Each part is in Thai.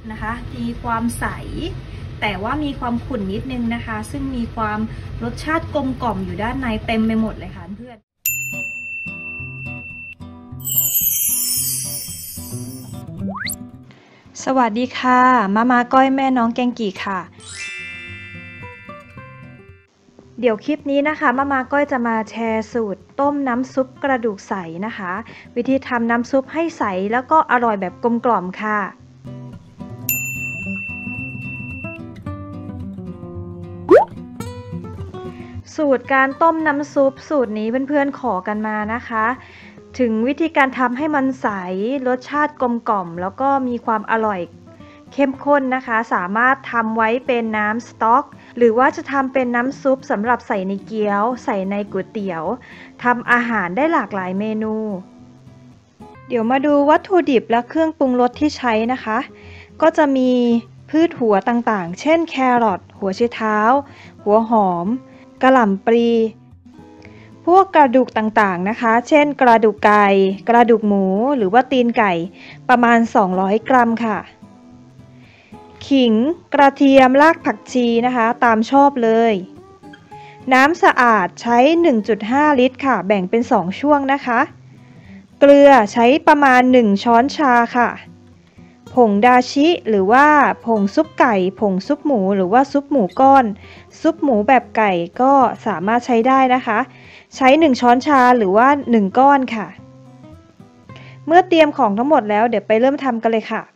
นะคะมีความใสแต่ว่ามีความขุ่นนิดนึงนะคะซึ่งมีความรสชาติกลมกล่อมอยู่ด้านในเต็มไปหมดเลยค่ะเพื่อนสวัสดีค่ะมาก้อยแม่น้องแกงกี่ค่ะเดี๋ยวคลิปนี้นะคะมาก้อยจะมาแชร์สูตรต้มน้ำซุปกระดูกใสนะคะวิธีทำน้ำซุปให้ใสแล้วก็อร่อยแบบกลมกล่อมค่ะสูตรการต้มน้ำซุปสูตรนี้เพื่อนๆขอกันมานะคะถึงวิธีการทำให้มันใสรสชาติกลมกล่อมแล้วก็มีความอร่อยเข้มข้นนะคะสามารถทำไว้เป็นน้ำสต๊อกหรือว่าจะทำเป็นน้ำซุปสำหรับใส่ในเกี๊ยวใส่ในก๋วยเตี๋ยวทำอาหารได้หลากหลายเมนูเดี๋ยวมาดูวัตถุดิบและเครื่องปรุงรสที่ใช้นะคะก็จะมีพืชหัวต่างๆเช่นแครอทหัวไชเท้าหัวหอมกะหล่ำปลีพวกกระดูกต่างๆนะคะเช่นกระดูกไก่กระดูกหมูหรือว่าตีนไก่ประมาณ200 กรัมค่ะขิงกระเทียมรากผักชีนะคะตามชอบเลยน้ำสะอาดใช้ 1.5 ลิตรค่ะแบ่งเป็น2ช่วงนะคะเกลือใช้ประมาณ1ช้อนชาค่ะผงดาชิหรือว่าผงซุปไก่ผงซุปหมูหรือว่าซุปหมูก้อนซุปหมูแบบไก่ก็สามารถใช้ได้นะคะใช้1ช้อนชาหรือว่า1ก้อนค่ะเมื่อเตรียมของทั้งหมดแล้วเดี๋ยวไปเริ่มทำกันเลยค่ะ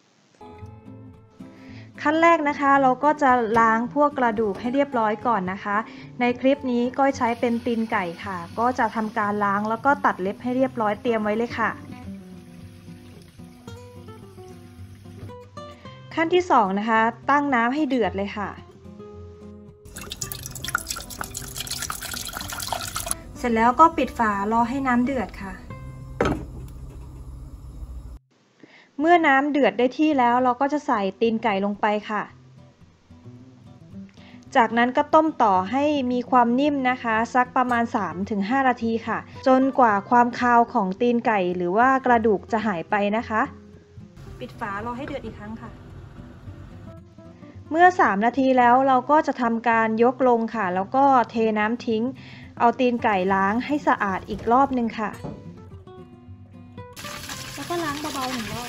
ขั้นแรกนะคะเราก็จะล้างพวกกระดูกให้เรียบร้อยก่อนนะคะในคลิปนี้ก้อยใช้เป็นตีนไก่ค่ะก็จะทำการล้างแล้วก็ตัดเล็บให้เรียบร้อยเตรียมไว้เลยค่ะขั้นที่2นะคะตั้งน้ำให้เดือดเลยค่ะเสร็จแล้วก็ปิดฝารอให้น้ำเดือดค่ะเมื่อน้ำเดือดได้ที่แล้วเราก็จะใส่ตีนไก่ลงไปค่ะจากนั้นก็ต้มต่อให้มีความนิ่มนะคะสักประมาณ 3-5 นาทีค่ะจนกว่าความคาวของตีนไก่หรือว่ากระดูกจะหายไปนะคะปิดฝารอให้เดือดอีกครั้งค่ะเมื่อ3 นาทีแล้วเราก็จะทำการยกลงค่ะแล้วก็เทน้ำทิ้งเอาตีนไก่ล้างให้สะอาดอีกรอบนึงค่ะแล้วก็ล้างเบาๆ1 รอบ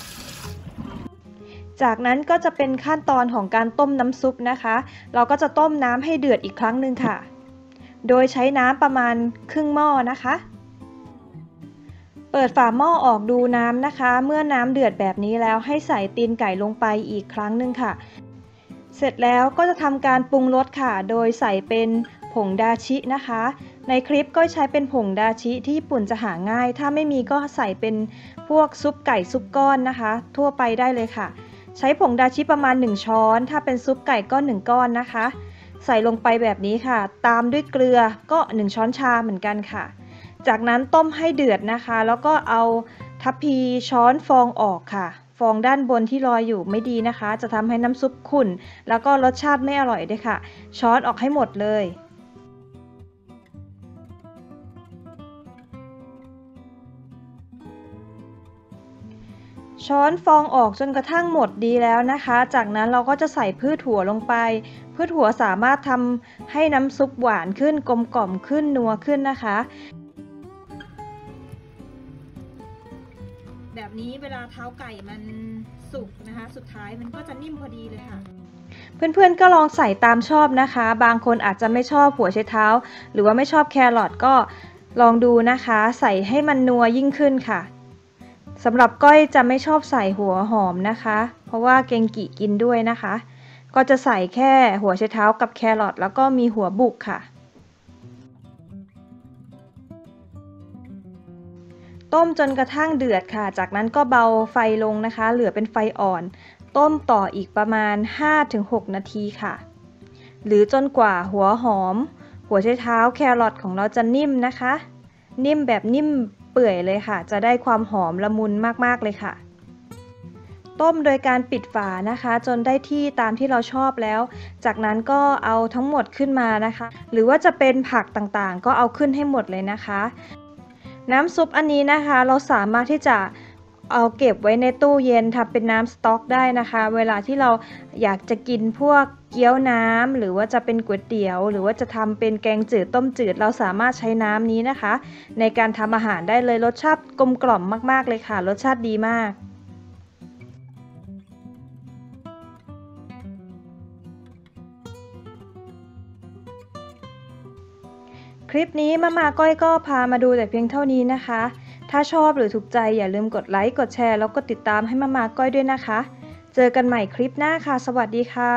จากนั้นก็จะเป็นขั้นตอนของการต้มน้ำซุปนะคะเราก็จะต้มน้ำให้เดือดอีกครั้งหนึ่งค่ะโดยใช้น้ำประมาณครึ่งหม้อนะคะเปิดฝาหม้อออกดูน้ำนะคะเมื่อน้ำเดือดแบบนี้แล้วให้ใส่ตีนไก่ลงไปอีกครั้งหนึ่งค่ะเสร็จแล้วก็จะทำการปรุงรสค่ะโดยใส่เป็นผงดาชินะคะในคลิปก็ใช้เป็นผงดาชิที่ญี่ปุ่นจะหาง่ายถ้าไม่มีก็ใส่เป็นพวกซุปไก่ซุปก้อนนะคะทั่วไปได้เลยค่ะใช้ผงดาชิประมาณ1ช้อนถ้าเป็นซุปไก่ก็1ก้อนนะคะใส่ลงไปแบบนี้ค่ะตามด้วยเกลือก็1ช้อนชาเหมือนกันค่ะจากนั้นต้มให้เดือดนะคะแล้วก็เอาทัพพีช้อนฟองออกค่ะฟองด้านบนที่ลอยอยู่ไม่ดีนะคะจะทำให้น้ำซุปขุ่นแล้วก็รสชาติไม่อร่อยด้วยค่ะช้อนออกให้หมดเลยช้อนฟองออกจนกระทั่งหมดดีแล้วนะคะจากนั้นเราก็จะใส่พืชถั่วลงไปพืชถั่วสามารถทำให้น้ำซุปหวานขึ้นกลมกล่อมขึ้นนัวขึ้นนะคะแบบนี้เวลาเท้าไก่มันสุกนะคะสุดท้ายมันก็จะนิ่มพอดีเลยค่ะเพื่อนๆก็ลองใส่ตามชอบนะคะบางคนอาจจะไม่ชอบหัวไชเท้าหรือว่าไม่ชอบแครอทก็ลองดูนะคะใส่ให้มันนัวยิ่งขึ้นค่ะสำหรับก้อยจะไม่ชอบใส่หัวหอมนะคะเพราะว่าเกงกิกินด้วยนะคะก็จะใส่แค่หัวไชเท้ากับแครอทแล้วก็มีหัวบุกค่ะต้มจนกระทั่งเดือดค่ะจากนั้นก็เบาไฟลงนะคะเหลือเป็นไฟอ่อนต้มต่ออีกประมาณ 5-6 นาทีค่ะหรือจนกว่าหัวหอมหัวไชเท้าแครอทของเราจะนิ่มนะคะนิ่มแบบนิ่มเปื่อยเลยค่ะจะได้ความหอมละมุนมากๆเลยค่ะต้มโดยการปิดฝานะคะจนได้ที่ตามที่เราชอบแล้วจากนั้นก็เอาทั้งหมดขึ้นมานะคะหรือว่าจะเป็นผักต่างๆก็เอาขึ้นให้หมดเลยนะคะน้ำซุปอันนี้นะคะเราสามารถที่จะเอาเก็บไว้ในตู้เย็นทำเป็นน้ำสต๊อกได้นะคะเวลาที่เราอยากจะกินพวกเกี๊ยวน้ำหรือว่าจะเป็นก๋วยเตี๋ยวหรือว่าจะทำเป็นแกงจืดต้มจืดเราสามารถใช้น้ำนี้นะคะในการทำอาหารได้เลยรสชาติกลมกล่อมมากๆเลยค่ะรสชาติดีมากคลิปนี้มาก้อยก็พามาดูแต่เพียงเท่านี้นะคะถ้าชอบหรือถูกใจอย่าลืมกดไลค์กดแชร์แล้วก็ติดตามให้มาก้อยด้วยนะคะเจอกันใหม่คลิปหน้าค่ะสวัสดีค่ะ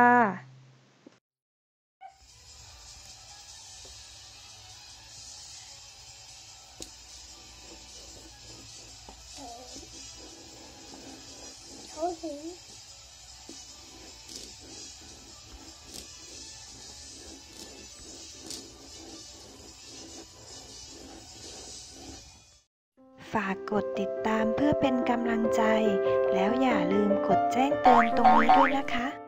ฝากกดติดตามเพื่อเป็นกำลังใจแล้วอย่าลืมกดแจ้งเตือนตรงนี้ด้วยนะคะ